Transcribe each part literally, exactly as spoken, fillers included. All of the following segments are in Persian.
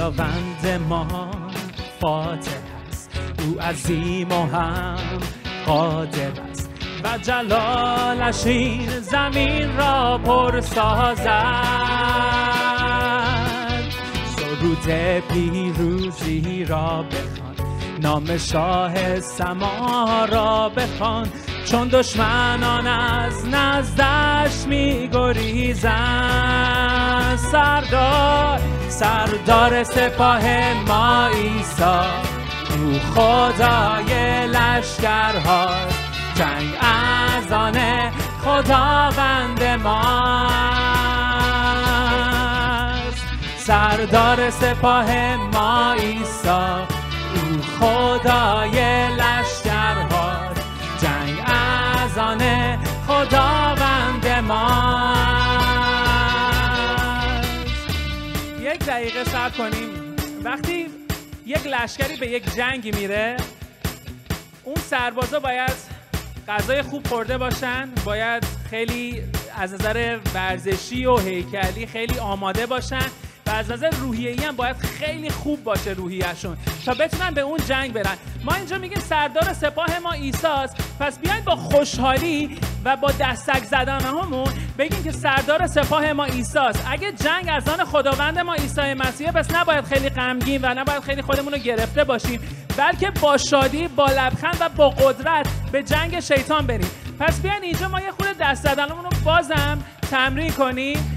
خداوند ما فاتح است، او عظیم و هم قادر است و جلالش این زمین را پر سازد. سرود پیروزی را بخوان، نام شاه سما را بخوان، چون دشمنان از نزدش می گریزند. سردار سردار سپاه ما عیسی، او خدای لشکرهاست، جنگ از آن خداوند ماست. سردار سپاه ما عیسی، او خدای لشکرهاست، جنگ از آن خداوند ماست. یک دقیقه صبر کنیم. وقتی یک لشکری به یک جنگی میره، اون سربازا باید غذای خوب خورده باشن، باید خیلی از نظر ورزشی و هیکلی خیلی آماده باشن و از نظر روحیه‌ای هم باید خیلی خوب باشه روحیه‌شون تا بتونن به اون جنگ برن. ما اینجا میگیم سردار سپاه ما عیسی است، پس بیاین با خوشحالی و با دستک زدن همون بگیم که سردار سپاه ما عیسی است. اگه جنگ از آن خداوند ما عیسی مسیح، پس نباید خیلی غمگین و نباید خیلی خودمون رو گرفته باشیم، بلکه با شادی، با لبخند و با قدرت به جنگ شیطان بریم. پس بیاین اینجا ما یه خورده دست زدنمون رو بازم تمرین کنیم.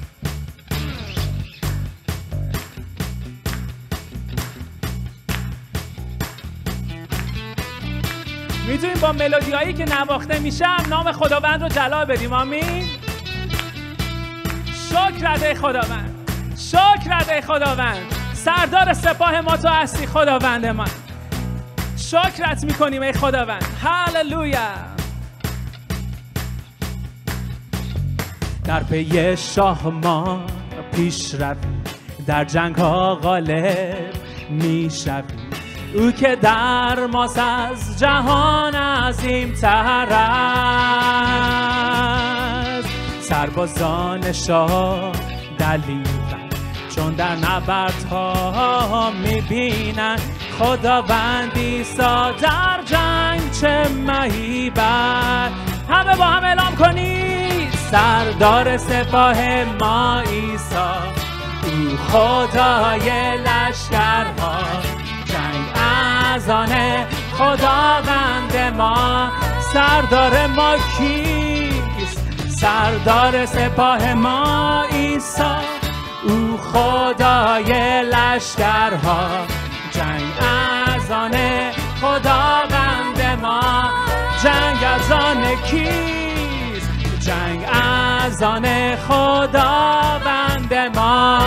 میتونیم با ملودی هایی که نواخته میشم نام خداوند رو جلال بدیم. آمین. شکرت ای خداوند، شکرت ای خداوند، سردار سپاه ما تو هستی خداوند من. شکرت میکنیم ای خداوند. هللویا. در پی شاه ما پیش رویم، در جنگ ها غالب میشویم، او که در ماست از جهان عظیم تر است. سربازان شاه دلیرند، چون در نبردها میبینند خداوند عیسی در جنگ چه مهیبت. همه با هم اعلام کنید سردار سپاه ما عیسی، او خدای لشکرها، جنگ از آن خداوند ما. سردار ما کیست؟ سردار سپاه ما عیسی، او خدای لشکرها، جنگ از آن خداوند ما. جنگ از آن کیست؟ جنگ از آن خداوند ما.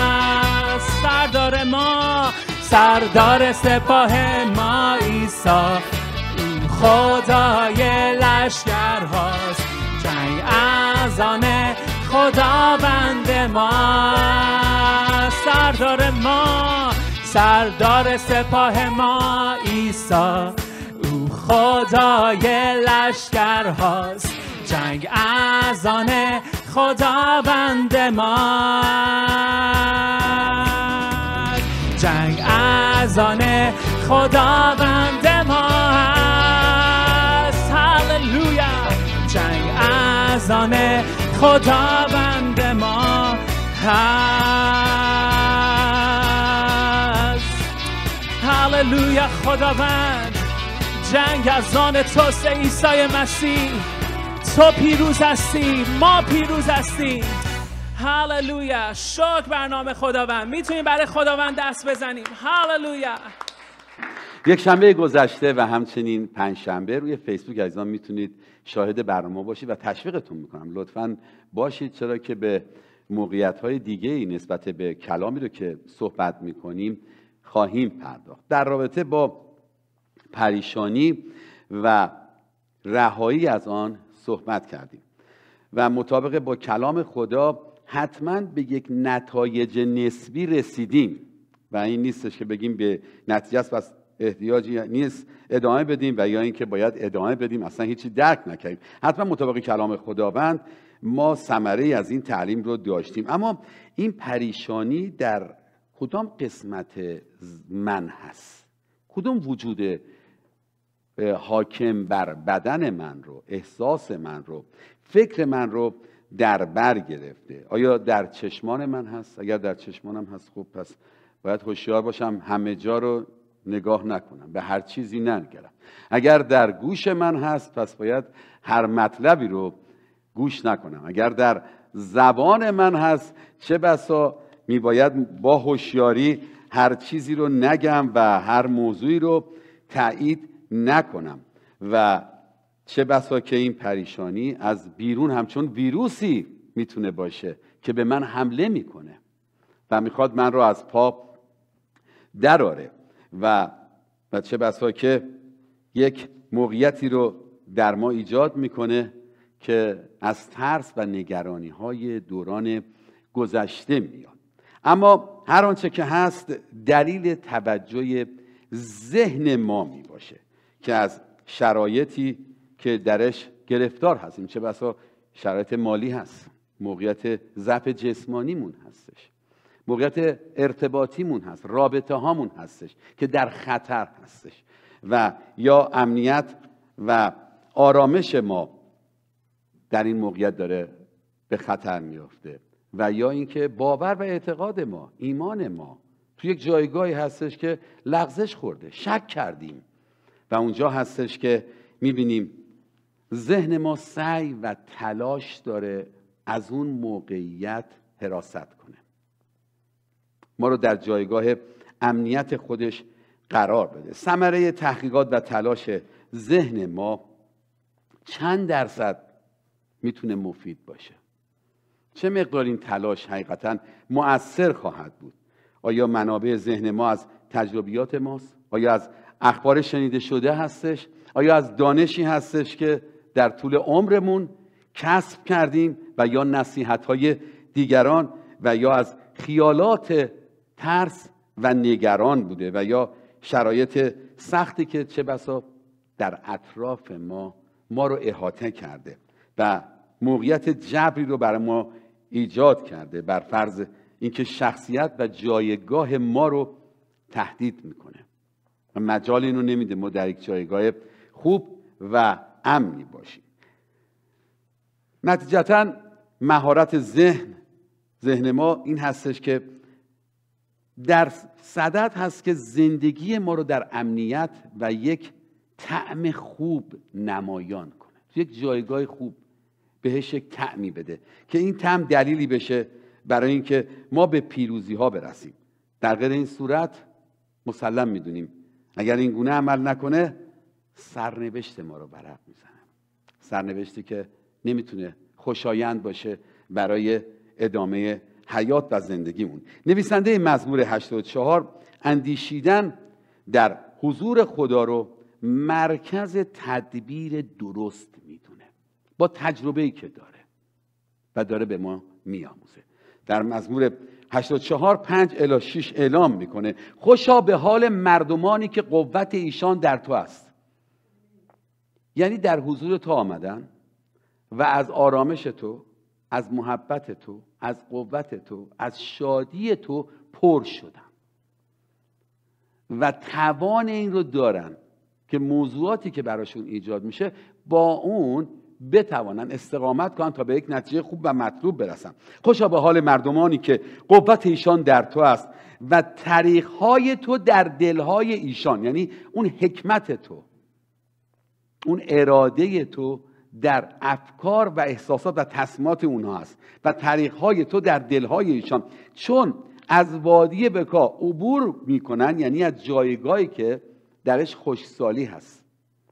سردار ما، سردار سپاه ما عیسی، او خدای لشکرهاست، جنگ از آن خداوند ما. سردار ما، سردار سپاه ما عیسی، او خدای لشکرهاست، جنگ از آن خداوند ما. جنگ از آن خداوند ما هست. هللویا. جنگ از آن خداوند ما هست. هللویا. خداوند، جنگ از آن توست عیسی مسیح. تو پیروز هستی، ما پیروز هستیم. هللویا. شکر بر نام خداوند. میتونیم برای خداوند دست بزنیم. هللویا. یک شنبه گذشته و همچنین پنج شنبه روی فیسبوک عزیزان میتونید شاهد برنامه باشید و تشویقتون میکنم لطفاً باشید، چرا که به موقعیت‌های دیگه‌ای نسبت به کلامی رو که صحبت میکنیم خواهیم پرداخت. در رابطه با پریشانی و رهایی از آن صحبت کردیم و مطابق با کلام خدا حتما به یک نتایج نسبی رسیدیم و این نیستش که بگیم به نتیجه است پس احتیاجی نیست ادامه بدیم و یا اینکه باید ادامه بدیم اصلا هیچی درک نکردیم. حتما مطابق کلام خداوند ما ثمره از این تعلیم رو داشتیم، اما این پریشانی در کدام قسمت من هست، کدام وجود حاکم بر بدن من رو، احساس من رو، فکر من رو در بر گرفته. آیا در چشمان من هست؟ اگر در چشمانم هست خب پس باید هوشیار باشم همه جا رو نگاه نکنم، به هر چیزی ننگرم. اگر در گوش من هست پس باید هر مطلبی رو گوش نکنم. اگر در زبان من هست چه بسا میباید با هوشیاری هر چیزی رو نگم و هر موضوعی رو تایید نکنم. و چه بسا که این پریشانی از بیرون همچون ویروسی میتونه باشه که به من حمله میکنه و میخواد من رو از پا دراره و و چه بسا که یک موقعیتی رو در ما ایجاد میکنه که از ترس و نگرانی های دوران گذشته میاد. اما هر آنچه که هست دلیل توجه ذهن ما می باشه که از شرایطی که درش گرفتار هستیم، چه بسا شرایط مالی هست، موقعیت ضعف جسمانیمون هستش، موقعیت ارتباطیمون هست، رابطه هامون هستش که در خطر هستش و یا امنیت و آرامش ما در این موقعیت داره به خطر میفته و یا اینکه باور و اعتقاد ما، ایمان ما تو یک جایگاهی هستش که لغزش خورده، شک کردیم و اونجا هستش که میبینیم ذهن ما سعی و تلاش داره از اون موقعیت حراست کنه، ما رو در جایگاه امنیت خودش قرار بده. ثمره تحقیقات و تلاش ذهن ما چند درصد میتونه مفید باشه؟ چه مقدار این تلاش حقیقتا مؤثر خواهد بود؟ آیا منابع ذهن ما از تجربیات ماست؟ آیا از اخبار شنیده شده هستش؟ آیا از دانشی هستش که در طول عمرمون کسب کردیم و یا نصیحت‌های دیگران و یا از خیالات ترس و نگران بوده و یا شرایط سختی که چه بسا در اطراف ما ما رو احاطه کرده و موقعیت جبری رو برای ما ایجاد کرده بر فرض اینکه شخصیت و جایگاه ما رو تهدید میکنه و مجال اینو نمیده ما در یک جایگاه خوب و امنی باشیم. نتیجتا مهارت ذهن ذهن ما این هستش که در صدد هست که زندگی ما رو در امنیت و یک طعم خوب نمایان کنه، یک جایگاه خوب بهش یک طعمی بده که این طعم دلیلی بشه برای اینکه ما به پیروزی ها برسیم. در غیر این صورت مسلم میدونیم اگر این گونه عمل نکنه سرنوشت ما رو برق میزنه، سرنوشتی که نمیتونه خوشایند باشه برای ادامه حیات و زندگیمون. نویسنده مزمور هشتاد و چهار اندیشیدن در حضور خدا رو مرکز تدبیر درست میدونه با تجربه‌ای که داره و داره به ما میآموزه. در مزمور هشتاد و چهار پنج الی شش اعلام میکنه خوشا به حال مردمانی که قوت ایشان در تو است. یعنی در حضور تو آمدن و از آرامش تو، از محبت تو، از قوت تو، از شادی تو پر شدن و توان این رو دارن که موضوعاتی که براشون ایجاد میشه با اون بتوانن استقامت کنن تا به یک نتیجه خوب و مطلوب برسن. خوشا به حال مردمانی که قوت ایشان در تو است و طریقهای تو در دلهای ایشان، یعنی اون حکمت تو، اون اراده تو در افکار و احساسات و تصمیمات اونها است و طریقهای تو در دلهای ایشان، چون از وادی بکا عبور میکنن، یعنی از جایگاهی که درش خشکسالی هست،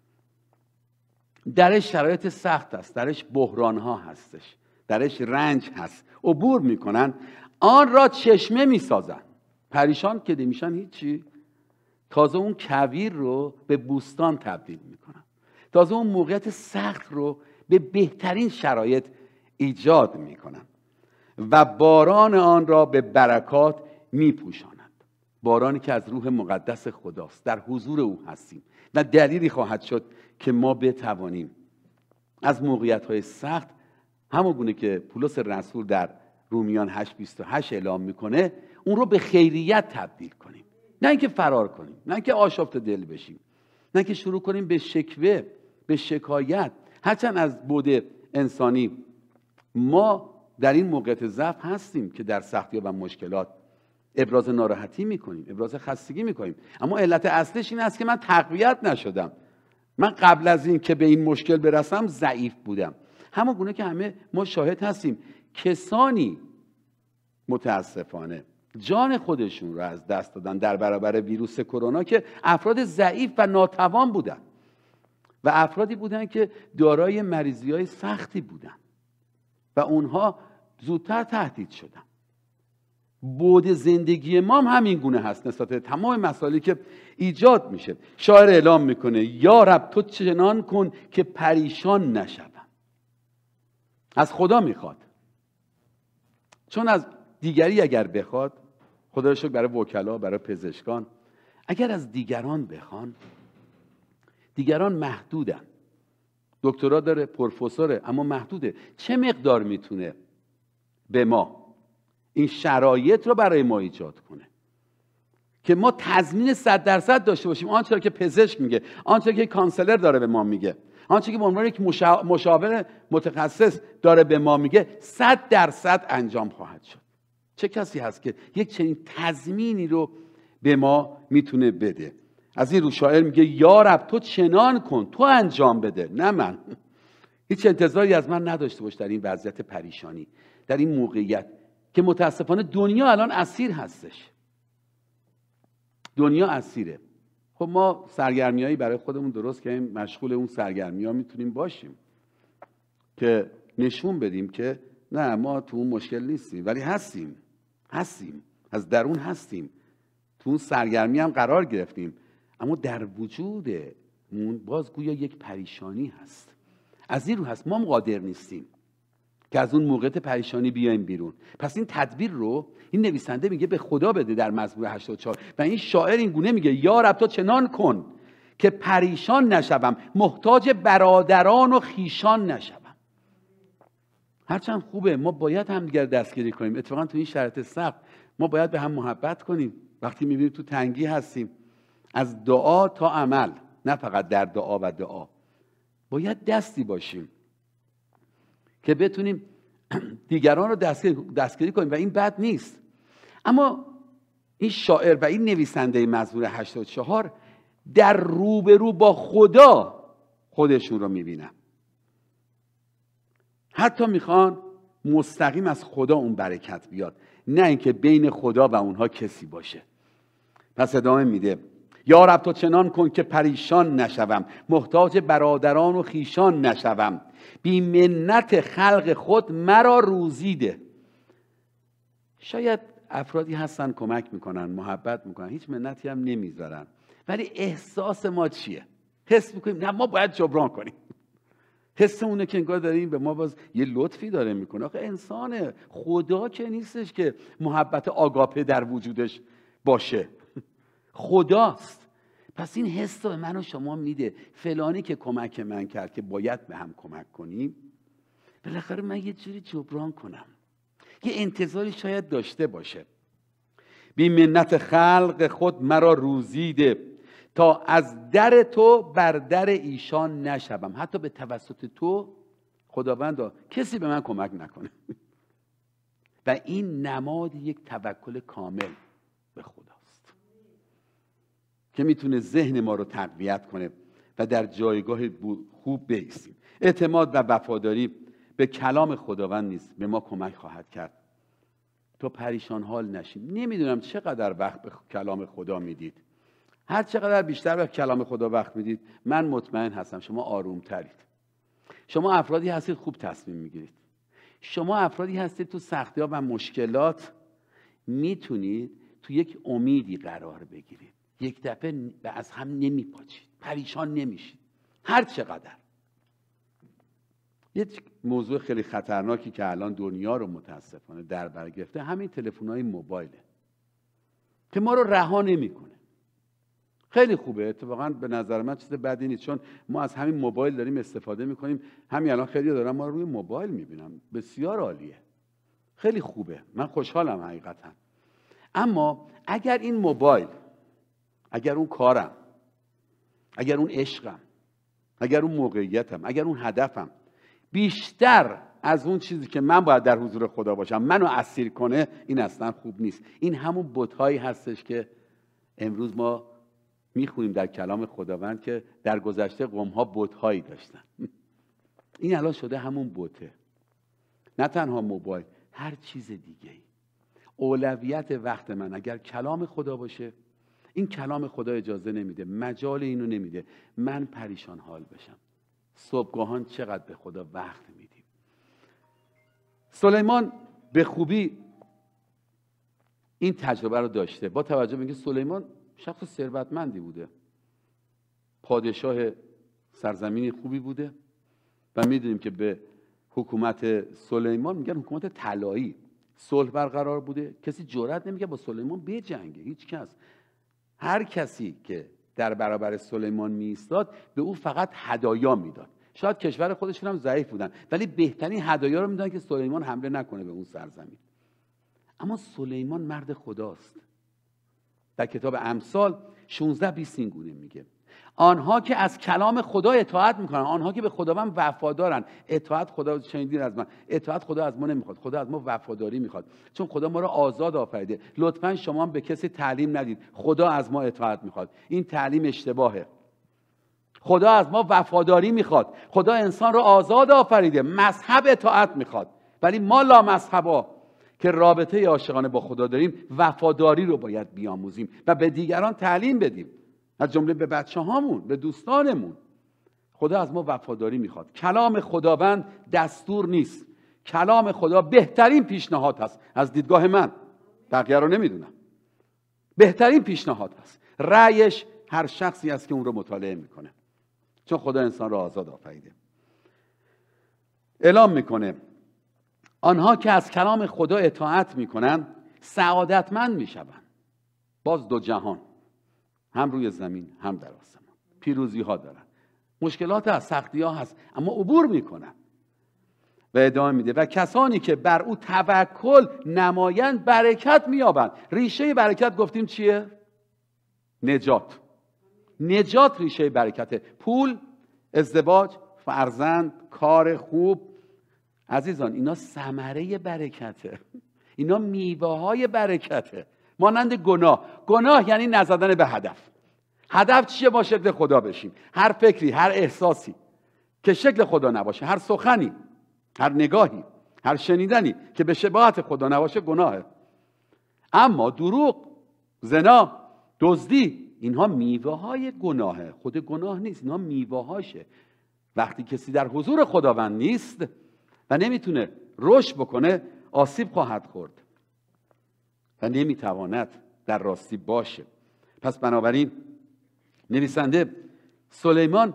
درش شرایط سخت است، درش بحران ها هستش، درش رنج هست، عبور میکنن، آن را چشمه میسازن. پریشان که میشن هیچی، تازه اون کویر رو به بوستان تبدیل میکنن، تازه اون موقعیت سخت رو به بهترین شرایط ایجاد میکنن و باران آن را به برکات میپوشانند. بارانی که از روح مقدس خداست، در حضور او هستیم و دلیلی خواهد شد که ما بتوانیم از موقعیت‌های سخت، همون گونه که پولس رسول در رومیان هشت بیست و هشت اعلام میکنه، اون رو به خیریت تبدیل کنیم، نه اینکه فرار کنیم، نه اینکه آشفته دل بشیم، نه اینکه شروع کنیم به شکوه، به شکایت. هرچند از بعد انسانی ما در این موقعیت ضعف هستیم که در سختی‌ها و مشکلات ابراز ناراحتی میکنیم، ابراز خستگی میکنیم، اما علت اصلیش این است که من تقویت نشدم. من قبل از این که به این مشکل برسم ضعیف بودم. همون گونه که همه ما شاهد هستیم کسانی متاسفانه جان خودشون رو از دست دادن در برابر ویروس کرونا که افراد ضعیف و ناتوان بودن و افرادی بودن که دارای مریضی‌های سختی بودن و اونها زودتر تهدید شدن. بعد زندگی ما هم همین گونه هست نسبت به تمام مسائلی که ایجاد میشه. شاعر اعلام میکنه یا رب تو چنان کن که پریشان نشوم. از خدا میخواد، چون از دیگری اگر بخواد، خدا رو شکر برای وکلا، برای پزشکان، اگر از دیگران بخوان، دیگران محدودن. دکترا داره، پروفسوره، اما محدوده. چه مقدار میتونه به ما این شرایط رو برای ما ایجاد کنه که ما تضمین صد درصد داشته باشیم آنچه که پزشک میگه، آنچه که کانسلر داره به ما میگه، آنچه که به عنوان یک مشاور متخصص داره به ما میگه، صد درصد انجام خواهد شد. چه کسی هست که یک چنین تضمینی رو به ما میتونه بده؟ از این رو شاعر میگه یا رب تو چنان کن، تو انجام بده، نه من. هیچ انتظاری از من نداشته باش در این وضعیت پریشانی، در این موقعیت که متاسفانه دنیا الان اسیر هستش. دنیا اسیره. خب ما سرگرمیایی برای خودمون درست کردیم، مشغول اون سرگرمی‌ها میتونیم باشیم که نشون بدیم که نه ما تو اون مشکل نیستیم، ولی هستیم هستیم از درون هستیم، تو اون سرگرمی هم قرار گرفتیم، اما در وجودمون باز گویا یک پریشانی هست. از این رو هست ما قادر نیستیم که از اون موقعیت پریشانی بیایم بیرون. پس این تدبیر رو این نویسنده میگه به خدا بده در مزمور هشتاد و چهار و این شاعر این گونه میگه یا رب تو چنان کن که پریشان نشوم، محتاج برادران و خیشان نشوم. هرچند خوبه ما باید همدیگر دستگیری کنیم، اتفاقا تو این شرایط سخت ما باید به هم محبت کنیم. وقتی میبینیم تو تنگی هستیم، از دعا تا عمل، نه فقط در دعا و دعا، باید دستی باشیم که بتونیم دیگران رو دستگیری کنیم و این بد نیست. اما این شاعر و این نویسنده مزمور هشتاد و چهار در روبرو با خدا خودشون رو میبینن، حتی میخوان مستقیم از خدا اون برکت بیاد، نه اینکه بین خدا و اونها کسی باشه. پس ادامه میده یا رب تو چنان کن که پریشان نشوم، محتاج برادران و خیشان نشوم، بی منت خلق خود مرا روزی ده. شاید افرادی هستن کمک میکنن، محبت میکنن، هیچ منتی هم نمیذارن، ولی احساس ما چیه؟ حس میکنیم نه ما باید جبران کنیم. حس اونه که انگار داریم به ما باز یه لطفی داره میکنه. آخه انسانه، خدا که نیستش که محبت آگاپه در وجودش باشه، خداست. پس این حس رو به من و شما میده، فلانی که کمک من کرد که باید به هم کمک کنیم، بالاخره من یه جوری جبران کنم. یه انتظاری شاید داشته باشه. بی منت خلق خود مرا روزیده تا از در تو بر در ایشان نشوم. حتی به توسط تو خداوندا کسی به من کمک نکنه. و این نماد یک توکل کامل به خداست که میتونه ذهن ما رو تقویت کنه و در جایگاه خوب بایستیم. اعتماد و وفاداری به کلام خداوند نیست به ما کمک خواهد کرد تا پریشان حال نشیم. نمیدونم چقدر وقت به کلام خدا میدید. هر چقدر بیشتر به کلام خدا وقت میدید، من مطمئن هستم شما آروم ترید. شما افرادی هستید خوب تصمیم میگیرید. شما افرادی هستید تو سختی‌ها و مشکلات میتونید تو یک امیدی قرار بگیرید. یک دفعه از هم نمیپاچید، پریشان نمیشید. هر چقدر. یک موضوع خیلی خطرناکی که الان دنیا رو متاسفانه در بر گرفته، همین تلفن‌های موبایله که ما رو رها نمیکنه. خیلی خوبه، اتفاقا به نظر من چیز بدی نیست، چون ما از همین موبایل داریم استفاده میکنیم. همین الان خیلی دارم ما رو روی موبایل میبینم، بسیار عالیه، خیلی خوبه، من خوشحالم حقیقتا. اما اگر این موبایل، اگر اون کارم، اگر اون عشقم، اگر اون موقعیتم، اگر اون هدفم بیشتر از اون چیزی که من باید در حضور خدا باشم منو اسیر کنه، این اصلا خوب نیست. این همون بت‌هایی هستش که امروز ما میخونیم در کلام خداوند که در گذشته قوم‌ها بت‌هایی داشتن. این الان شده همون بته. نه تنها موبایل، هر چیز دیگه ای. اولویت وقت من اگر کلام خدا باشه، این کلام خدا اجازه نمیده، مجال اینو نمیده من پریشان حال بشم. صبحگاهان چقدر به خدا وقت میدیم. سلیمان به خوبی این تجربه رو داشته. با توجه به اینکه سلیمان شخص ثروتمندی بوده، پادشاه سرزمینی خوبی بوده و میدونیم که به حکومت سلیمان میگن حکومت طلایی، صلح برقرار بوده. کسی جرئت نمیگه با سلیمان بجنگه، هیچ کس. هر کسی که در برابر سلیمان می ایستاد به او فقط هدایا میداد. شاید کشور خودشون هم ضعیف بودن ولی بهترین هدایا رو میدادن که سلیمان حمله نکنه به اون سرزمین. اما سلیمان مرد خداست. در کتاب امثال شانزده بیست این گونه میگه آنها که از کلام خدا اطاعت میکنن، آنها که به خداوند وفادارن. اطاعت خدا شنیدین از من، اطاعت خدا از ما نمیخواد، خدا از ما وفاداری میخواد، چون خدا ما رو آزاد آفریده. لطفا شما هم به کسی تعلیم ندید خدا از ما اطاعت میخواد، این تعلیم اشتباهه. خدا از ما وفاداری میخواد، خدا انسان رو آزاد آفریده، مذهب اطاعت میخواد، ولی ما لا مذهبا که رابطه عاشقانه با خدا داریم وفاداری رو باید بیاموزیم و به دیگران تعلیم بدیم، از جمله به بچه هامون، به دوستانمون. خدا از ما وفاداری میخواد. کلام خداوند دستور نیست، کلام خدا بهترین پیشنهاد هست از دیدگاه من، بقیه رو نمیدونم. بهترین پیشنهاد هست، رأیش هر شخصی است که اون رو مطالعه میکنه، چون خدا انسان رو آزاد آفریده. اعلام میکنه آنها که از کلام خدا اطاعت میکنن سعادتمند میشوند. باز دو جهان، هم روی زمین هم در آسمان، پیروزی ها دارن. مشکلات هست، سختی ها هست، اما عبور میکنن. و ادامه میده و کسانی که بر او توکل نمایند برکت مییابند. ریشه برکت گفتیم چیه؟ نجات. نجات ریشه برکته. پول، ازدواج، فرزند، کار خوب. عزیزان اینا ثمره برکته، اینا میوه های برکته. مانند گناه. گناه یعنی نزدن به هدف. هدف چیه؟ ما شکل خدا بشیم. هر فکری، هر احساسی که شکل خدا نباشه، هر سخنی، هر نگاهی، هر شنیدنی که به شباهت خدا نباشه گناهه. اما دروغ، زنا، دزدی، اینها میوه های گناهه، خود گناه نیست، اینها میوه هاشه. وقتی کسی در حضور خداوند نیست و نمیتونه رشد بکنه آسیب خواهد خورد و نمیتواند در راستی باشه. پس بنابراین نویسنده سلیمان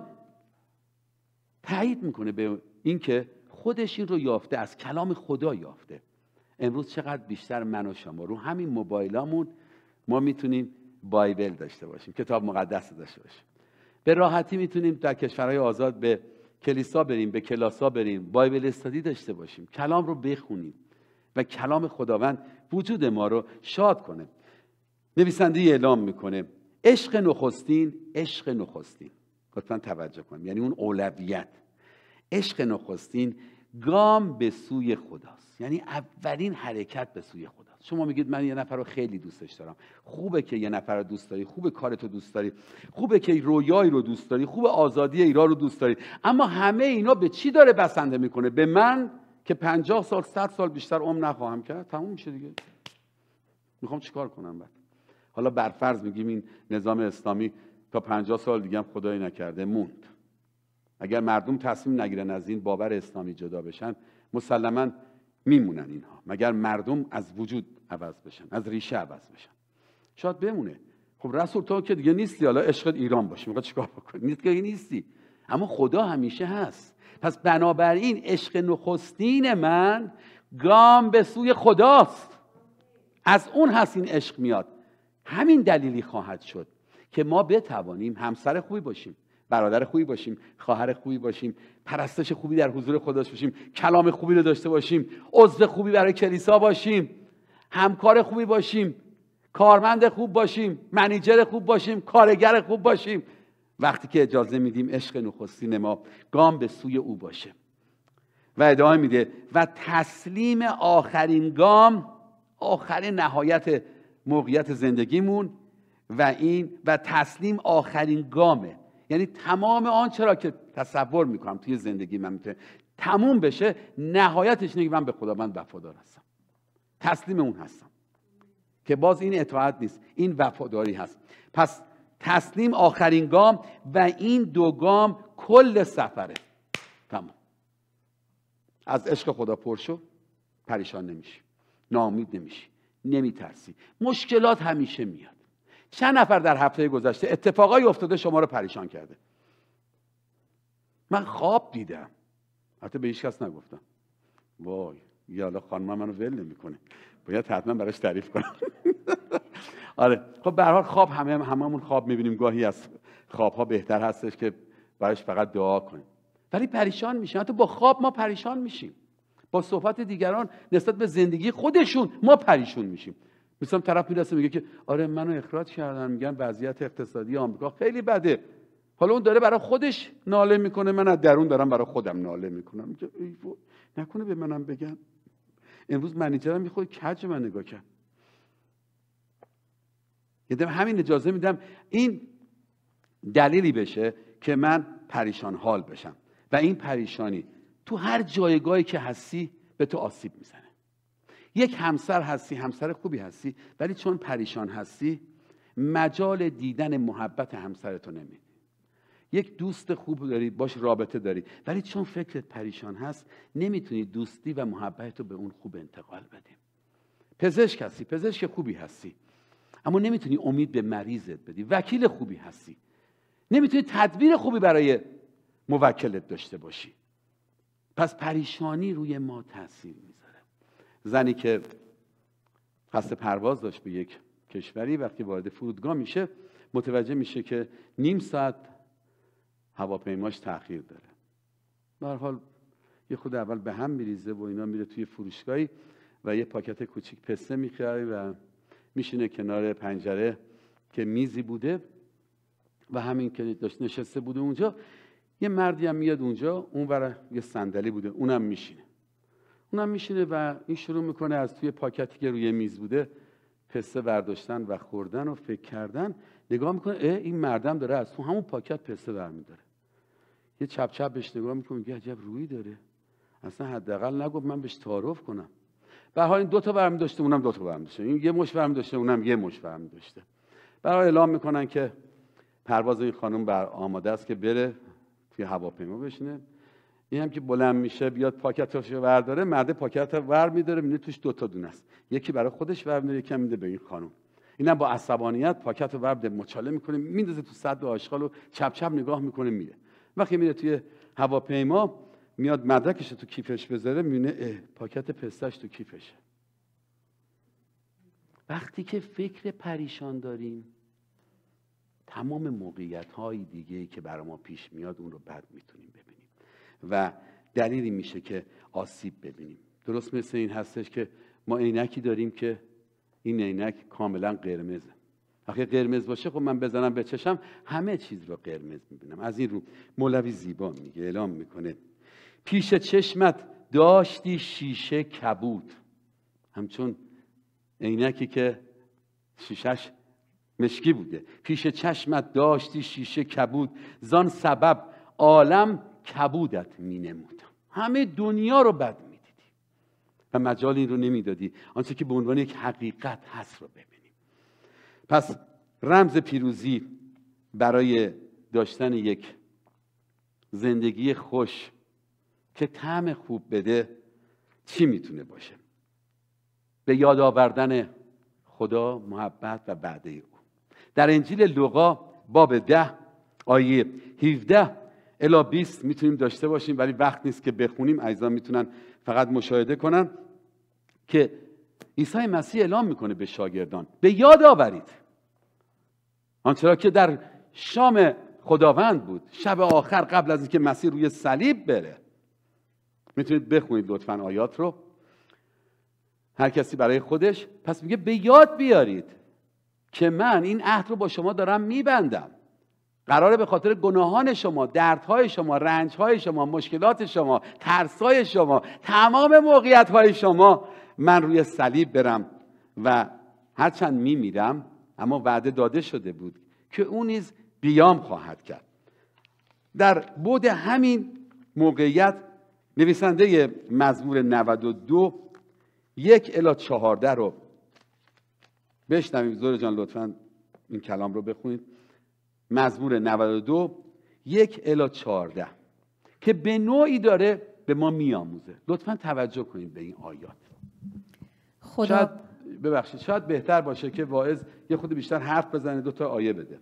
تایید میکنه به اینکه خودش این رو یافته، از کلام خدا یافته. امروز چقدر بیشتر من و شما رو همین موبایلامون ما میتونیم بایبل داشته باشیم، کتاب مقدس داشته باشیم. به راحتی میتونیم در کشورهای آزاد به کلیسا بریم، به کلاسا بریم، بایبل استادی داشته باشیم، کلام رو بخونیم و کلام خداوند وجود ما رو شاد کنه. نویسنده اعلام میکنه عشق نخستین، عشق نخستین، لطفاً توجه کنیم، یعنی اون اولویت. عشق نخستین گام به سوی خداست، یعنی اولین حرکت به سوی خداست. شما میگید من یه نفر رو خیلی دوستش دارم. خوبه که یه نفر رو دوست داری، خوبه کارتو دوست داری، خوبه که رویایی رو دوست داری، خوبه آزادی ایران رو دوست داری، اما همه اینا به چی داره بسنده میکنه؟ به من که پنجاه سال صد سال بیشتر عمر نخواهم کرد. تموم میشه دیگه. میخوام چیکار کنم بعد؟ حالا برفرض میگیم این نظام اسلامی تا پنجاه سال دیگه هم خدایی نکرده موند. اگر مردم تصمیم نگیرن از این باور اسلامی جدا بشن مسلماً میمونن اینها، مگر مردم از وجود عوض بشن، از ریشه عوض بشن. شاید بمونه. خب رسول تو که دیگه نیستی، حالا عشقت ایران باشه، میخواد چیکار بکنی؟ نیست که نیستی، اما خدا همیشه هست. پس بنابراین عشق نخستین من گام به سوی خداست. از اون هست این عشق میاد. همین دلیلی خواهد شد که ما بتوانیم همسر خوبی باشیم، برادر خوبی باشیم، خواهر خوبی باشیم، پرستش خوبی در حضور خدا باشیم، کلام خوبی رو داشته باشیم، عضو خوبی برای کلیسا باشیم، همکار خوبی باشیم، کارمند خوب باشیم، منیجر خوب باشیم، کارگر خوب باشیم، وقتی که اجازه میدیم عشق نخستین ما گام به سوی او باشه. و ادامه میده و تسلیم آخرین گام، آخرین نهایت موقعیت زندگیمون و این و تسلیم آخرین گامه. یعنی تمام آنچه را که تصور میکنم توی زندگی من میتونه تموم بشه، نهایتش اینه که من به خداوند وفادار هستم، تسلیم اون هستم، که باز این اطاعت نیست، این وفاداری هست. پس تسلیم آخرین گام و این دو گام کل سفره. تمام. از عشق خدا پر شو، پریشان نمیشی، ناامید نمیشی، نمیترسی. مشکلات همیشه میاد. چند نفر در هفته گذشته اتفاقای افتاده شما رو پریشان کرده؟ من خواب دیدم، حتی به هیچ کس نگفتم. وای یالا خانم منو ول نمیکنه، باید حتما براش تعریف کنم. آره خب به هر حال خواب همه هممون خواب میبینیم، گاهی از خوابها بهتر هستش که براش فقط دعا کنیم، ولی پریشان میشیم. حتی با خواب ما پریشان میشیم، با صحبت دیگران نسبت به زندگی خودشون ما پریشان میشیم. مثلا طرف میرسه میگه که آره منو اخراج کردن، میگن وضعیت اقتصادی آمریکا خیلی بده. حالا اون داره برای خودش ناله میکنه، من از درون دارم برای خودم ناله میکنم. میگه نکنه به منم بگن. امروز منیجرم میخواد کج من نگاه کرد. یه همین اجازه میدم این دلیلی بشه که من پریشان حال بشم و این پریشانی تو هر جایگاهی که هستی به تو آسیب میزنه. یک همسر هستی، همسر خوبی هستی، ولی چون پریشان هستی مجال دیدن محبت همسرتو نمیدی. یک دوست خوب داری، باش رابطه داری، ولی چون فکرت پریشان هست نمیتونی دوستی و محبتتو به اون خوب انتقال بدی. پزشک هستی، پزشک خوبی هستی، اما نمیتونی امید به مریضت بدی. وکیل خوبی هستی، نمیتونی تدبیر خوبی برای موکلت داشته باشی. پس پریشانی روی ما تاثیر میذاره. زنی که قصد پرواز داشت به یک کشوری، وقتی وارد فرودگاه میشه متوجه میشه که نیم ساعت هواپیماش تأخیر داره. به هر حال یه خود اول به هم میریزه و اینا، میره توی فروشگاهی و یه پاکت کوچیک پسته میخره و میشینه کنار پنجره که میزی بوده و همین که داشت نشسته بوده اونجا، یه مردی هم میاد اونجا، اون برای یه صندلی بوده، اونم میشینه اونم میشینه و این شروع میکنه از توی پاکتی که روی میز بوده پسته برداشتن و خوردن و فکر کردن. نگاه میکنه اه این مردم داره از تو همون پاکت پسته برمیداره. یه چپ چپ بهش نگاه میکنه، میگه عجب رویی داره، اصلا حداقل نگفت من بهش تعارف کنم. به هر حال این دو تا برمی داشته، اونم دو تا برمی داشته، این یه مش برمی داشته، اونم یه مش برمی داشته. به هر حال اعلام میکنن که پرواز این خانم بر آماده است که بره توی هواپیما بشینه. این هم که بلند میشه بیاد پاکتاشو برداره، مرد پاکت ور میداره، میبینه توش دو تا دونه است، یکی برای خودش ور میداره، یکی هم میده به این خانم. اینم با عصبانیت پاکت ور بده مچاله میکنه، میندازه تو سد آشغال و چپ چپ نگاه میکنه میره. وقتی میره توی هواپیما میاد مدرکش تو کیفش بذاره، میبینه پاکت پستش تو کیفشه. وقتی که فکر پریشان داریم تمام موقعیت‌های دیگه‌ای که برای ما پیش میاد اون رو بد میتونیم ببینیم و دلیلی میشه که آسیب ببینیم. درست مثل این هستش که ما عینکی داریم که این عینک کاملا قرمزه. وقتی قرمز باشه خب من بزنم به چشم همه چیز رو قرمز میبینم. از این رو مولوی زیبا میگه، اعلام میکنه پیش چشمت داشتی شیشه کبود، همچون عینکی که شیشش مشکی بوده. پیش چشمت داشتی شیشه کبود، زان سبب عالم کبودت می نمود. همه دنیا رو بد می دیدی و مجال این رو نمی دادی آنچه که به عنوان یک حقیقت هست رو ببینیم. پس رمز پیروزی برای داشتن یک زندگی خوش که طعم خوب بده چی میتونه باشه؟ به یاد آوردن خدا، محبت و وعده او. در انجیل لوقا باب ده آیه هفده الی بیست میتونیم داشته باشیم، ولی وقت نیست که بخونیم، عزیزان میتونن فقط مشاهده کنن که عیسی مسیح اعلام میکنه به شاگردان به یاد آورید آنچه که در شام خداوند بود، شب آخر قبل از اینکه مسیح روی صلیب بره. میتونید بخونید لطفاً آیات رو، هر کسی برای خودش. پس میگه به یاد بیارید که من این عهد رو با شما دارم میبندم. قراره به خاطر گناهان شما، دردهای شما، رنجهای شما، مشکلات شما، ترسهای شما، تمام موقعیت‌های شما من روی صلیب برم و هرچند میمیرم اما وعده داده شده بود که اون نیز قیام خواهد کرد. در بعد همین موقعیت نویسنده مزمور نود و دو یک الی چهارده رو بشنویم. زهره جان لطفاً این کلام رو بخونید. مزمور نود و دو یک الی چهارده که به نوعی داره به ما میآموزه. لطفاً توجه کنید به این آیات. خدا شاید ببخشید شاید بهتر باشه که واعظ یه خود بیشتر حرف بزنه، دو تا آیه بده،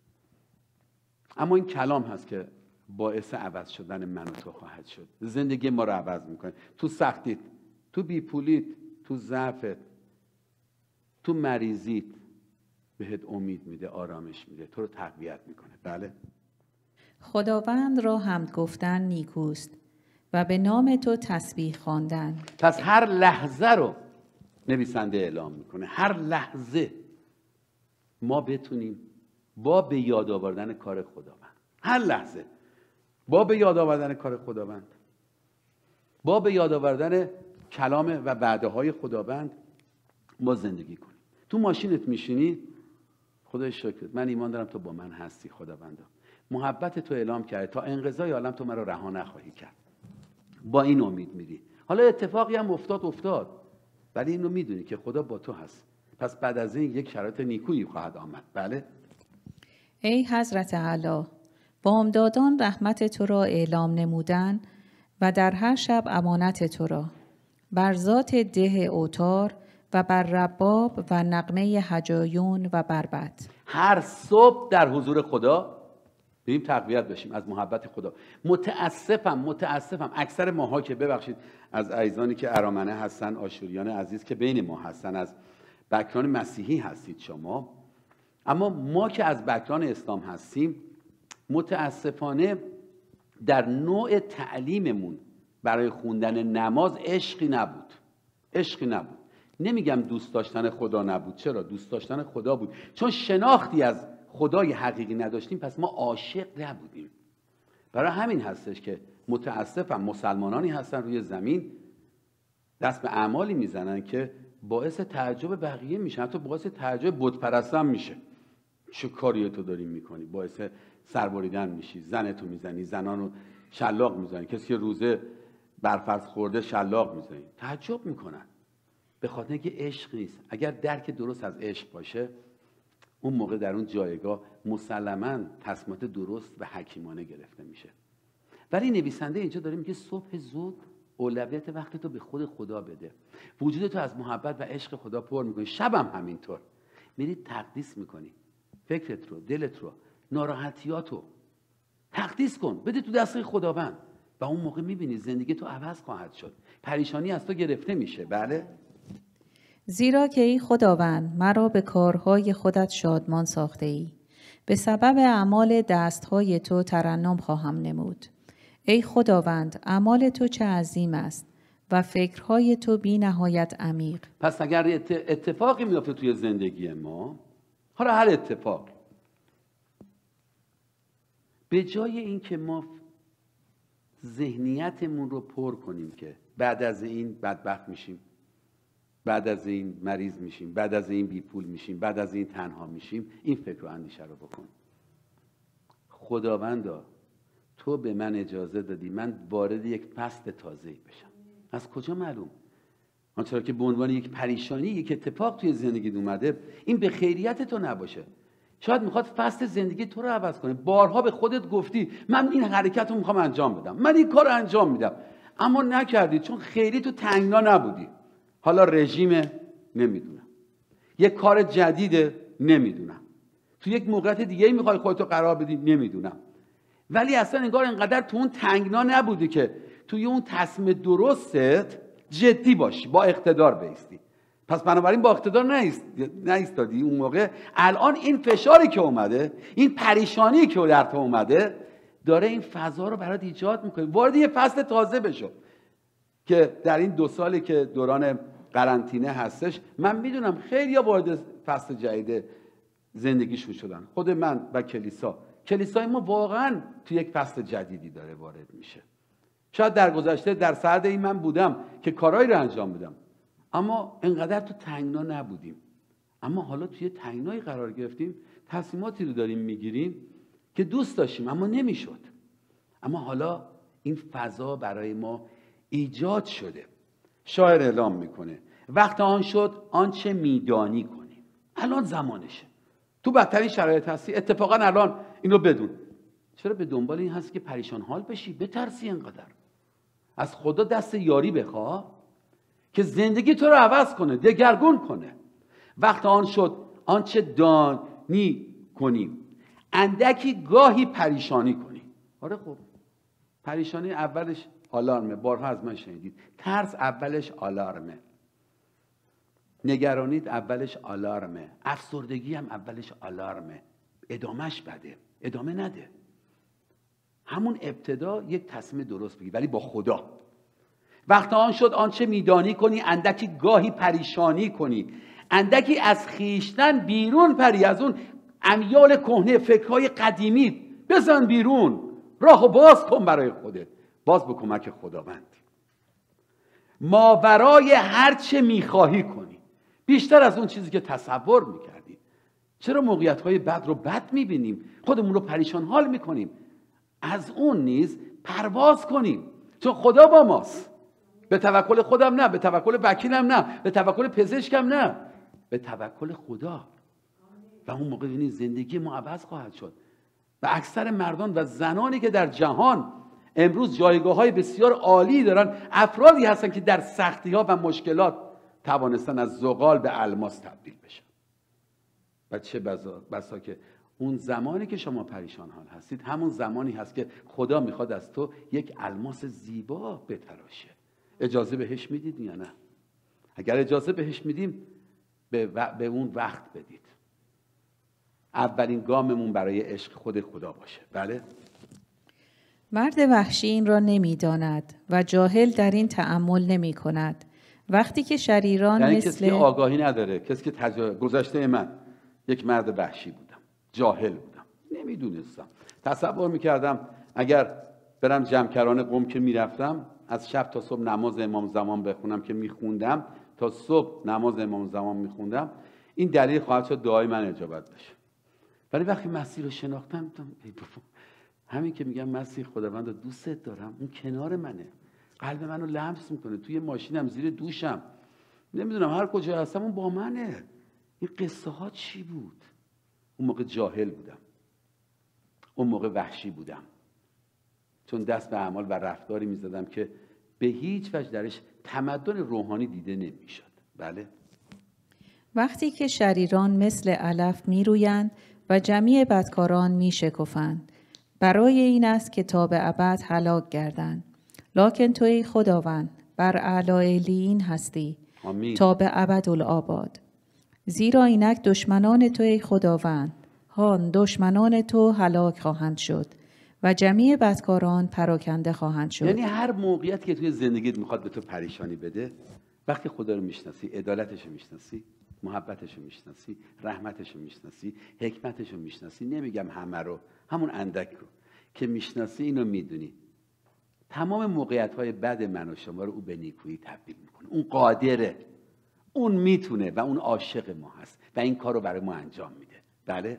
اما این کلام هست که باعث عوض شدن من و تو خواهد شد. زندگی ما رو عوض میکنه. تو سختیت، تو بیپولیت، تو ضعفت، تو مریضیت بهت امید میده، آرامش میده، تو رو تقویت میکنه. بله. خداوند را حمد گفتن نیکوست و به نام تو تسبیح خواندن. پس هر لحظه رو نویسنده اعلام میکنه، هر لحظه ما بتونیم با به یاد آوردن کار خداوند، هر لحظه با به یاد آوردن کار خداوند، با به یاد آوردن کلام و وعده های خداوند ما زندگی کنیم. تو ماشینت میشینی، خدای شکرت، من ایمان دارم تو با من هستی خداوندا، محبت تو اعلام کرد تا انقضای عالم تو من رو رها نخواهی کرد. با این امید میری. حالا اتفاقی هم افتاد افتاد، ولی اینو میدونی که خدا با تو هست. پس بعد از این یک شرایط نیکویی خواهد آمد. بله. ای حضرت اعلی، بامدادان رحمت تو را اعلام نمودن و در هر شب امانت تو را بر ذات ده اوتار و بر رباب و نغمه هجایون و بربط. هر صبح در حضور خدا بریم تقویت بشیم از محبت خدا. متاسفم متاسفم اکثر ماها که ببخشید از عزیزانی که ارامنه هستن، آشوریان عزیز که بین ما هستن، از بکران مسیحی هستید شما، اما ما که از بکران اسلام هستیم متاسفانه در نوع تعلیممون برای خوندن نماز عشقی نبود. عشقی نبود. نمیگم دوست داشتن خدا نبود. چرا؟ دوست داشتن خدا بود. چون شناختی از خدای حقیقی نداشتیم پس ما عاشق نبودیم. برای همین هستش که متاسفم مسلمانانی هستن روی زمین دست به اعمالی میزنن که باعث تعجب بقیه میشن، حتی باعث تعجب بتپرست هم میشه. چه کاری تو داری میکنی؟ باعث سربریدن میشی، زنتو میزنی، زنان رو شلاق میزنی، کسی که روزه برفرض خورده شلاق میزنی. تعجب میکنن به خاطر اینکه عشق نیست. اگر درک درست از عشق باشه اون موقع در اون جایگاه مسلماً تصمیمات درست و حکیمانه گرفته میشه. ولی نویسنده اینجا داره میگه صبح زود اولویت وقت تو به خود خدا بده، وجود تو از محبت و عشق خدا پر میکنی. شبم همینطور میری تقدیس میکنی، فکرت رو، دلت رو، ناراحتیاتو تقدیس کن، بده تو دست خداوند و اون موقع میبینی زندگی تو عوض خواهد شد، پریشانی از تو گرفته میشه. بله. زیرا که ای خداوند مرا به کارهای خودت شادمان ساخته ای، به سبب اعمال دستهای تو ترنم خواهم نمود. ای خداوند اعمال تو چه عظیم است و فکرهای تو بی نهایت عمیق. پس اگر اتفاقی میفته توی زندگی ما، حالا هر اتفاق، به جای اینکه ما ذهنیتمون رو پر کنیم که بعد از این بدبخت میشیم، بعد از این مریض میشیم، بعد از این بی پول میشیم، بعد از این تنها میشیم، این فکر و اندیشه رو بکن. خداوندا تو به من اجازه دادی من وارد یک فصل تازه‌ای بشم. از کجا معلوم؟ آن چرا که به عنوان یک پریشانی، یک اتفاق توی زندگی اومده، این به خیریت تو نباشه. شاید میخواد فصل زندگی تو رو عوض کنه. بارها به خودت گفتی من این حرکت رو میخوام انجام بدم، من این کار رو انجام میدم، اما نکردی چون خیلی تو تنگنا نبودی. حالا رژیم نمیدونم، یک کار جدیده نمیدونم، تو یک موقعیت دیگه میخوای خودتو قرار بدی نمیدونم، ولی اصلا انگار انقدر تو اون تنگنا نبودی که توی اون تصمیم درستت جدی باشی، با اقتدار بایستی. پس بنابراین با اقتدار نایستادی اون موقع. الان این فشاری که اومده، این پریشانی که در تو اومده، داره این فضا رو برات ایجاد میکنه. وارد یه فصل تازه بشو که در این دو سالی که دوران قرنطینه هستش، من میدونم خیلی وارد فصل جدید زندگیشون شدن. خود من و کلیسا، کلیسای ما واقعا تو یک فصل جدیدی داره وارد میشه. شاید در گذشته در سعد این من بودم که کارهایی رو انجام بدم، اما انقدر تو تنگنا نبودیم. اما حالا توی تنگنایی قرار گرفتیم، تصمیماتی رو داریم میگیریم که دوست داشتیم اما نمیشد. اما حالا این فضا برای ما ایجاد شده. شاعر اعلام میکنه وقت آن شد آنچه میدانی کنیم. الان زمانشه. تو بدترین شرایط هستی، اتفاقا الان اینو بدون. چرا به دنبال این هستی که پریشان حال بشی؟ بترسی اینقدر. از خدا دست یاری بخواه که زندگی تو رو عوض کنه، دگرگون کنه. وقت آن شد آنچه دانی کنیم، اندکی گاهی پریشانی کنیم. آره خب، پریشانی اولش آلارمه، بارها از من شنیدید. ترس اولش آلارمه، نگرانیت اولش آلارمه، افسردگی هم اولش آلارمه، ادامهش بده. ادامه نده، همون ابتدا یک تصمیم درست بگیر، ولی با خدا. وقت آن شد آنچه میدانی کنی، اندکی گاهی پریشانی کنی، اندکی از خیشتن بیرون پری، از اون امیال کهنه، فکرهای قدیمی بزن بیرون، راهو باز کن برای خودت، باز به کمک خداوند. ماورای هر چه میخواهی کنی، بیشتر از اون چیزی که تصور میکردی. چرا موقعیت‌های بد رو بد میبینیم، خودمون رو پریشان حال میکنیم؟ از اون نیز پرواز کنیم، چون خدا با ماست. به توکل خودم نه، به توکل وکیلم نه، به توکل پزشکم نه، به توکل خدا. و اون موقع ببینید زندگی ما عوض خواهد شد. و اکثر مردان و زنانی که در جهان امروز جایگاه‌های بسیار عالی دارن، افرادی هستن که در سختی‌ها و مشکلات توانستن از زغال به الماس تبدیل بشن. و چه بسا که اون زمانی که شما پریشان حال هستید همون زمانی هست که خدا میخواد از تو یک الماس زیبا بتراشه. اجازه بهش میدید یا نه؟ اگر اجازه بهش میدیم به, و... به اون وقت بدید. اولین گاممون برای عشق خود خدا باشه. بله؟ مرد وحشی این را نمیداند و جاهل در این تأمل نمی کند. وقتی که شریران یعنی مثل کسی که آگاهی نداره، کسی که تجا... گذشته من یک مرد وحشی بودم، جاهل بودم، نمیدونستم. تصور میکردم اگر برم جمعکران قم که میرفتم، از شب تا صبح نماز امام زمان بخونم که میخوندم، تا صبح نماز امام زمان میخوندم، این دلیل خواهد شد دعای من اجابت بشه. ولی وقتی مسیح رو شناختم، ای بابا، همین که میگم مسیح خداوند رو دوستت دارم، اون کنار منه، قلب منو لمس میکنه، توی ماشینم، زیر دوشم، نمیدونم هر کجا هستم اون با منه. این قصه ها چی بود؟ اون موقع جاهل بودم، اون موقع وحشی بودم، چون دست به اعمال و رفتاری میزدم که به هیچ وجه درش تمدن روحانی دیده نمیشد. بله؟ وقتی که شریران مثل علف میرویند و جمیع بدکاران میشکفند، برای این است که تا به ابد هلاک گردند. لکن تو ای خداوند بر اعلی علیین هستی، آمین. تا به ابدالآباد. زیرا اینک دشمنان تو ای خداوند، هان دشمنان تو هلاک خواهند شد و جمیع بدکاران پراکنده خواهند شد. یعنی هر موقعیت که توی زندگیت میخواد به تو پریشانی بده، وقتی خدا رو میشناسی، عدالتش رو میشناسی، محبتش رو میشناسی، رحمتش رو میشناسی، حکمتش رو میشناسی، نمیگم همه رو، همون اندک رو که میشناسی، اینو میدونی تمام موقعیت‌های بد من و شما رو او به نیکویی تبدیل میکنه. اون قادره، اون میتونه و اون عاشق ما هست و این کار رو برای ما انجام میده. بله؟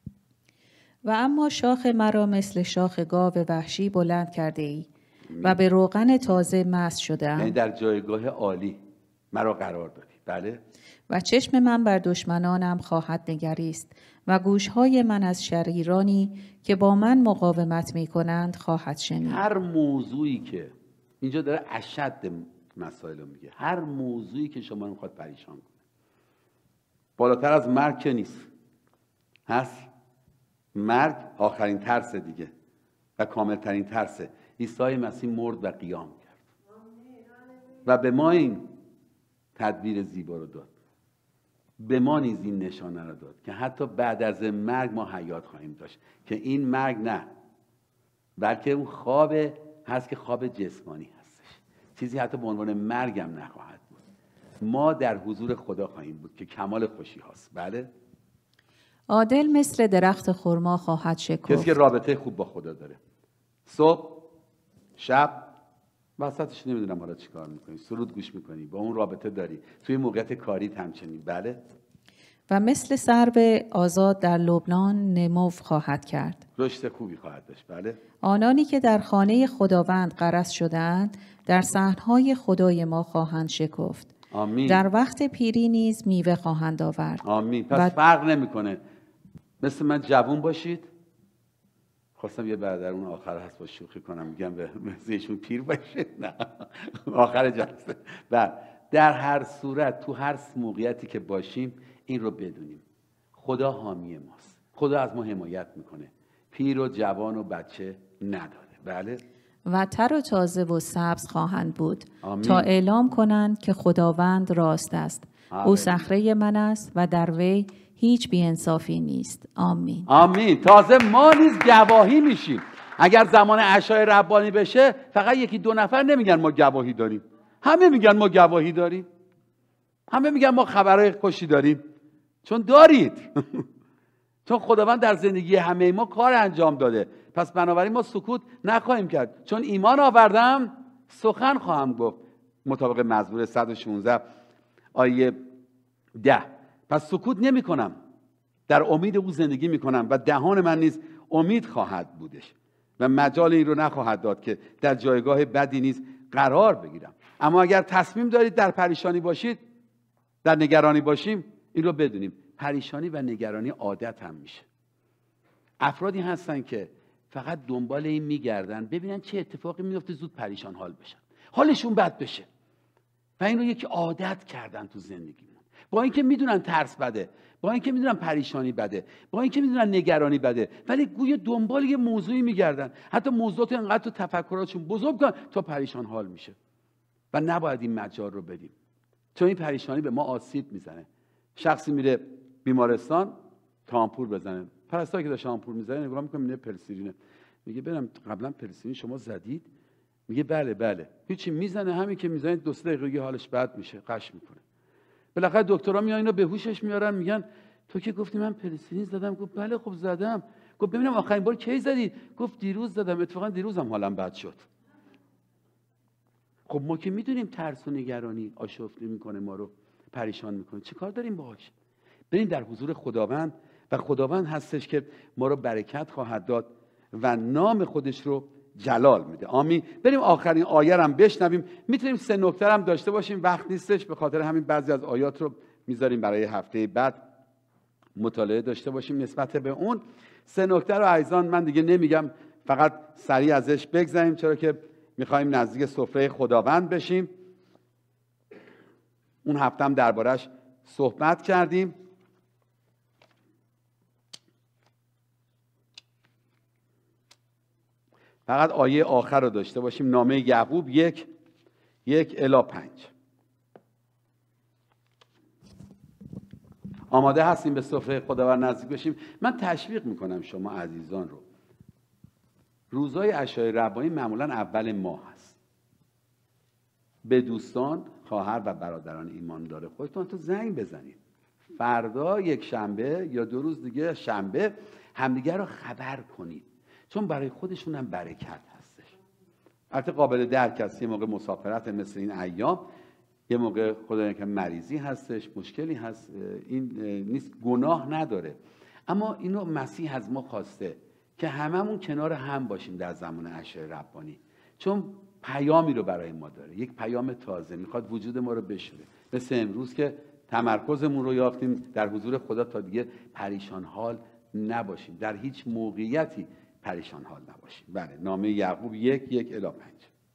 و اما شاخ مرا مثل شاخ گاو وحشی بلند کرده ای و به روغن تازه مست شده‌ام. یعنی در جایگاه عالی مرا قرار دادی. بله؟ و چشم من بر دشمنانم خواهد نگریست و گوشهای من از شریرانی که با من مقاومت می کنند خواهد شنید. هر موضوعی که اینجا داره اشد مسائل رو میگه، هر موضوعی که شما رو میخواد پریشان کنه، بالاتر از مرگ که نیست، هست مرگ آخرین ترس دیگه و کاملترین ترسه. عیسی مسیح مرد و قیام کرد و به ما این تدبیر زیبا رو داد، به ما نیز این نشانه رو داد که حتی بعد از مرگ ما حیات خواهیم داشت، که این مرگ نه، بلکه اون خواب هست که خواب جسمانی هستش، چیزی حتی به عنوان مرگم نخواهد بود. ما در حضور خدا خواهیم بود که کمال خوشی هاست. بله؟ عادل مثل درخت خرما خواهد شکفت. کسی که رابطه خوب با خدا داره، صبح شب وسطش نمیدونم حالا چی کار میکنی، سرود گوش میکنی، با اون رابطه داری، توی موقعیت کاری همچنین. بله. و مثل سرو آزاد در لبنان نمو خواهد کرد. رشد خوبی خواهد داشت. بله. آنانی که در خانه خداوند غرس شدند در صحنهای خدای ما خواهند شکفت. آمین. در وقت پیری نیز میوه خواهند آورد. آمین. پس و... فرق نمیکنه مثل من جوون باشید. خواستم یه برادر اون آخر هست با شوخی کنم، میگم به مثلشون پیر باشید. نه آخر جلسه. و در هر صورت تو هر موقعیتی که باشیم این رو بدونیم خدا حامی ماست، خدا از ما حمایت میکنه، پیر و جوان و بچه نداره. بله. و تر و تازه و سبز خواهند بود. آمین. تا اعلام کنند که خداوند راست است. آمین. او صخره من است و در وی هیچ بی‌انصافی نیست. آمین. آمین. تازه ما نیز گواهی میشیم. اگر زمان عشای ربانی بشه فقط یکی دو نفر نمیگن ما گواهی داریم، همه میگن ما گواهی داریم، همه میگن ما خبرهای خوشی داریم. چون دارید. چون خداوند در زندگی همه ما کار انجام داده. پس بنابراین ما سکوت نخواهیم کرد. چون ایمان آوردم سخن خواهم گفت، مطابق مزمور صد و شانزده آیه ده. پس سکوت نمی کنم، در امید او زندگی می کنم و دهان من نیز امید خواهد بودش و مجال این رو نخواهد داد که در جایگاه بدی نیز قرار بگیرم. اما اگر تصمیم دارید در پریشانی باشید، در نگرانی باشیم، این رو بدونیم پریشانی و نگرانی عادت هم میشه. افرادی هستن که فقط دنبال این میگردن ببینن چه اتفاقی میفته زود پریشان حال بشن، حالشون بد بشه و این رو یک عادت کردن تو زندگیمون. با اینکه میدونن ترس بده، با اینکه میدونن پریشانی بده، با اینکه میدونن نگرانی بده، ولی گویا دنبال یه موضوعی میگردن، حتی موضوعات اینقدر تو تفکراتشون بزرگ کن تا پریشان حال میشه. و نباید این مجال رو بدیم، چون این پریشانی به ما آسیب میزنه. شخصی میره بیمارستان تا آمپول بزنه، پرستاری که داشت آمپول میزنه نگاه میکنه میگه پرسیرینه، میگه برم قبلا پرسیرین شما زدید؟ میگه بله بله. هیچی، میزنه، همین که میزنه دو سه دقیقه حالش بد میشه، قش میکنه. بالاخره دکترها میان اینو به هوشش میارن، میگن تو که گفتی من پرسیرین زدم. گفت بله خب زدم. گفت ببینم آخرین بار کی زدی؟ گفت دیروز زدم، اتفاقا دیروزم حالم بد شد. خب ما که میدونیم ترس و نگرانی آشفته میکنه، ما رو پریشان میکنه، چه کار داریم باهاش؟ بریم در حضور خداوند و خداوند هستش که ما رو برکت خواهد داد و نام خودش رو جلال میده. آمین. بریم آخرین آیه رو هم بشنویم. میتونیم سه نکته هم داشته باشیم، وقت نیستش، به خاطر همین بعضی از آیات رو میذاریم برای هفته بعد مطالعه داشته باشیم نسبت به اون. سه نکته رو عزیزان من دیگه نمیگم، فقط سریع ازش بگذریم، چرا که میخوایم نزدیک سفره خداوند بشیم. اون هفته هم دربارش صحبت کردیم. فقط آیه آخر رو داشته باشیم، نامه یعقوب یک یک الی پنج. آماده هستیم به سفره خداوند نزدیک بشیم؟ من تشویق میکنم شما عزیزان رو، روزهای عشای ربانی معمولا اول ماه هست، به دوستان، خواهر و برادران ایماندار خودتون تو زنگ بزنید. فردا یک شنبه یا دو روز دیگه شنبه همدیگر رو خبر کنید، چون برای خودشون هم برکت هستش. البته قابل درک است، یه موقع مسافرت مثل این ایام، یه موقع خدای که مریضی هستش، مشکلی هست، این نیست، گناه نداره. اما اینو مسیح از ما خواسته که هممون کنار هم باشیم در زمان عشای ربانی، چون پیامی رو برای ما داره، یک پیام تازه، میخواد وجود ما رو بشوره. مثل امروز که تمرکزمون رو یافتیم در حضور خدا تا دیگه پریشان حال نباشیم، در هیچ موقعیتی پریشان حال نباشیم. بله، نامه یعقوب یک یک الی پنج.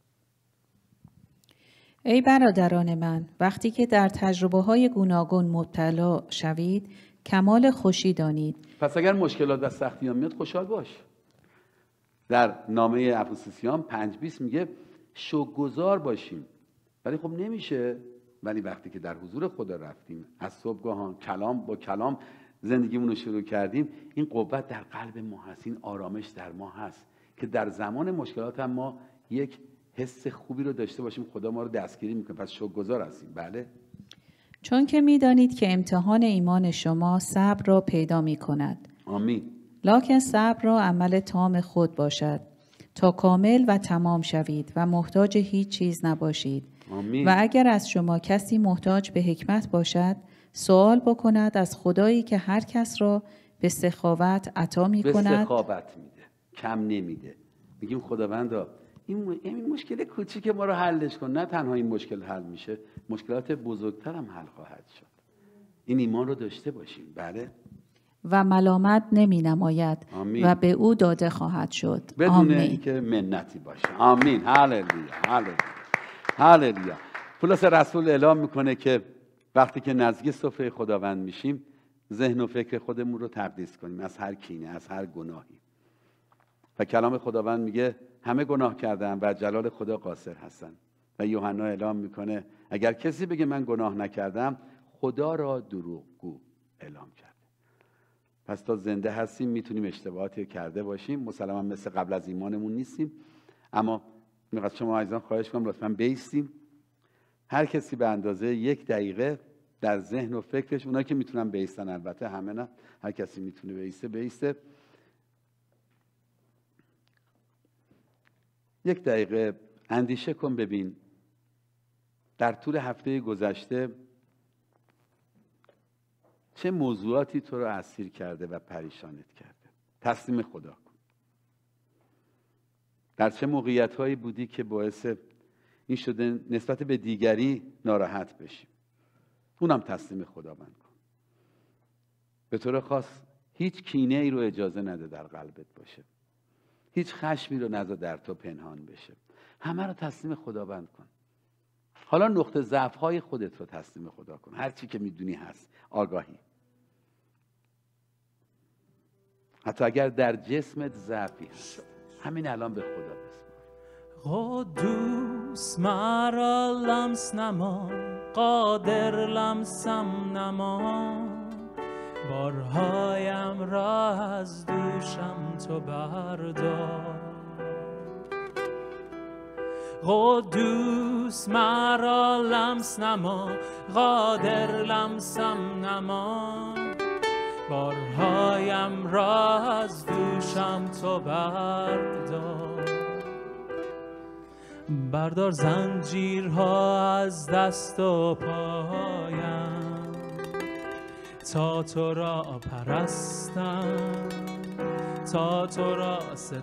ای برادران من، وقتی که در تجربه های گوناگون مبتلا شوید کمال خوشی دانید. پس اگر مشکلات و سختیان میاد خوشحال باش. در نامه افسوسیان پنج بیست میگه شکرگزار باشیم. ولی خب نمیشه. ولی وقتی که در حضور خدا رفتیم، از صبحگاهان کلام با کلام زندگیمون رو شروع کردیم، این قوت در قلب ما هست، این آرامش در ما هست که در زمان مشکلات هم ما یک حس خوبی رو داشته باشیم. خدا ما رو دستگیری میکنه. پس شکرگزار هستیم. بله. چون که می‌دانید که امتحان ایمان شما صبر را پیدا می‌کند. آمین. لکن صبر را عمل تام خود باشد تا کامل و تمام شوید و محتاج هیچ چیز نباشید. آمین. و اگر از شما کسی محتاج به حکمت باشد، سوال بکند از خدایی که هر کس را به سخاوت عطا می‌کند. به سخاوت میده، کم نمیده. میگیم خداوندا این این مشکل کوچیک ما رو حلش کن. نه تنها این مشکل حل میشه، مشکلات بزرگتر هم حل خواهد شد. این ایمان رو داشته باشیم. بله. و ملامت نمی نماید آمین. و به او داده خواهد شد. بدون آمین. اینکه منتی باشه. آمین. هللویا. هللویا. هللویا. پولس رسول اعلام میکنه که وقتی که نزدیک سفره خداوند میشیم، ذهن و فکر خودمون رو تقدیس کنیم از هر کینه، از هر گناهی. و کلام خداوند میگه همه گناه کردن و جلال خدا قاصر هستن. و یوحنا اعلام میکنه اگر کسی بگه من گناه نکردم، خدا را دروغگو اعلام کرده. پس تا زنده هستیم میتونیم اشتباهاتی کرده باشیم، مسلما مثل قبل از ایمانمون نیستیم، اما میخواد شما عزیزان خواهش کنم لطفاً بایستیم. هر کسی به اندازه یک دقیقه در ذهن و فکرش، اونایی که میتونن بایستن، البته همه نه، هر کسی میتونه بایسته بایسته. یک دقیقه اندیشه کن، ببین در طول هفته گذشته چه موضوعاتی تو رو اسیر کرده و پریشانت کرده. تسلیم خدا کن. در چه موقعیت‌هایی بودی که باعث این شده نسبت به دیگری ناراحت بشی، اونم تسلیم خداوند کن. به طور خاص هیچ کینه ای رو اجازه نده در قلبت باشه، هیچ خشمی رو نذار در تو پنهان بشه. همه رو تسلیم خداوند کن. حالا نقطه ضعف‌های خودت رو تسلیم خدا کن. هر چی که میدونی هست، آگاهی. حتی اگر در جسمت ضعفی هست، همین الان به خدا بسپار. قدوس مرا لمس نما، قادر لمسم نما، بارهایم را از دوشم تو بردار. قدوس مرا لمس نما، قادر لمسم نما، بارهایم را از دوشم تو بردار. بردار زنجیرها از دست و پایم، تا تو را پرستم، تا تو را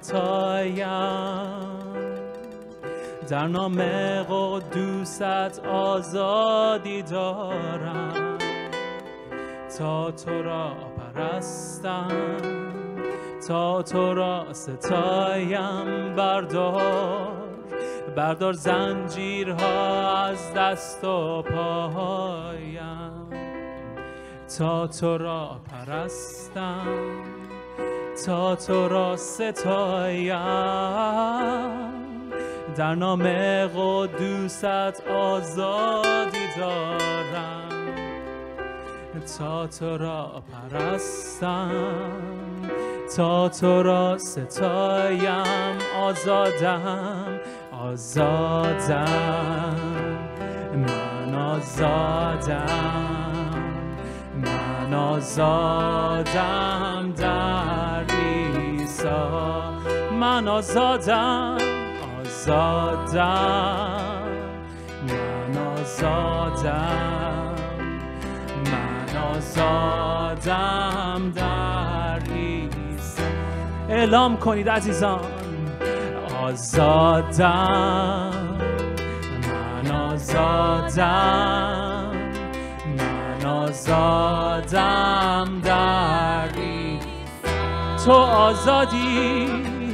ستایم. در نام قدوست آزادی دارم، تا تو را پرستم، تا تو را ستایم. بردار بردار زنجیرها از دست و پایم، تا تو را پرستم، تا تو را ستایم. در نام قدوست آزادی دارم، تا تو را پرستم، تا تو را ستایم. آزادم آزادم من، آزادم من، آزادم در عیسی. من آزادم آزادم من، آزادم من، آزادم در عیسی. اعلام کنید عزیزان، آزادم من، آزادم من، آزادم در عیسی. تو آزادی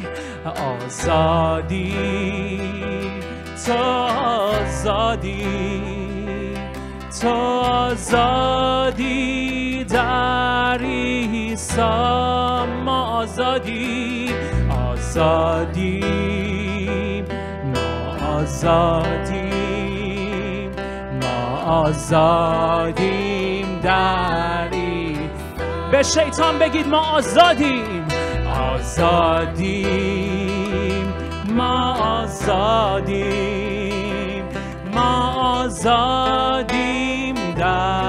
آزادی، تو آزادی، تو آزادی در عیسی. ما آزادی آزادی، ما آزادی، ما آزادیم در عیسی. به شیطان بگید ما آزادیم آزادیم، ما آزادیم، ما آزادیم در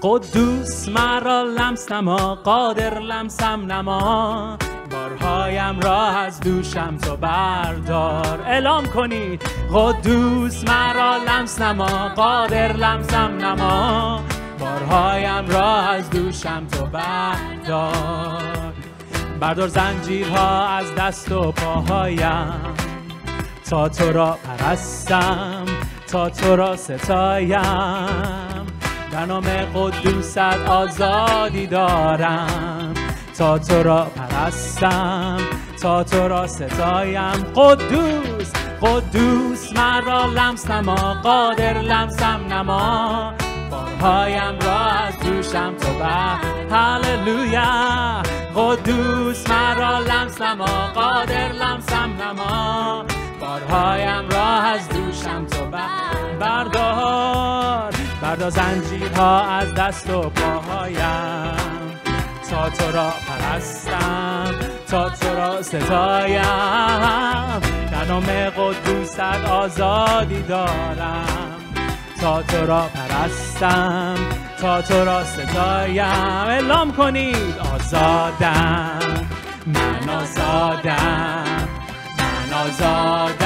قدوس مرا لمس نما، قادر لمسم نما، بارهایم را از دوشم تو بردار. اعلام کنید قدوس مرا لمس نما، قادر لمسم نما، بارهایم را از دوشم تو بردار. بردار زنجیرها از دست و پاهایم، تا تو را پرستم، تا تو را ستایم. در نام قدوست آزادی دارم، تا تو را پرستم، تا تو را ستایم. قدوس قدوس مرا لمس نما، قادر لمسم نما، بارهایم را از دوشم تو بر. هللویا. قدوس مرا لمس نما، قادر لمسم نما، بارهایم را از دوشم تو بر. بردار بردار زنجیرها از دست و پاهایم، تا تو را پرستم، تا تو را ستایم. در نام قدوست آزادی دارم، تا تو را پرستم، تا تو را ستایم. اعلام کنید آزادم، من آزادم، من آزادم.